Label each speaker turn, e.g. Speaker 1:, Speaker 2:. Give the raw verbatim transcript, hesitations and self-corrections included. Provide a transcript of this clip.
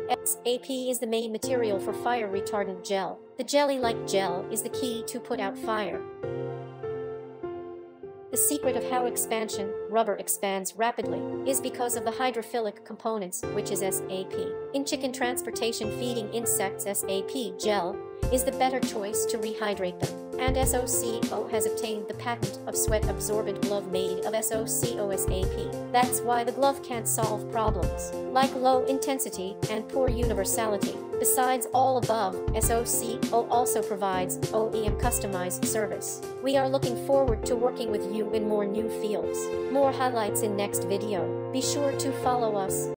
Speaker 1: S A P is the main material for fire retardant gel. The jelly-like gel is the key to put out fire. The secret of how expansion rubber expands rapidly is because of the hydrophilic components, which is S A P. In chicken transportation feeding insects, S A P gel is the better choice to rehydrate them. And S O C O has obtained the patent of sweat-absorbent glove made of S O C O S A P. That's why the glove can't solve problems like low intensity and poor universality. Besides all above, S O C O also provides O E M customized service. We are looking forward to working with you in more new fields. More highlights in next video. Be sure to follow us.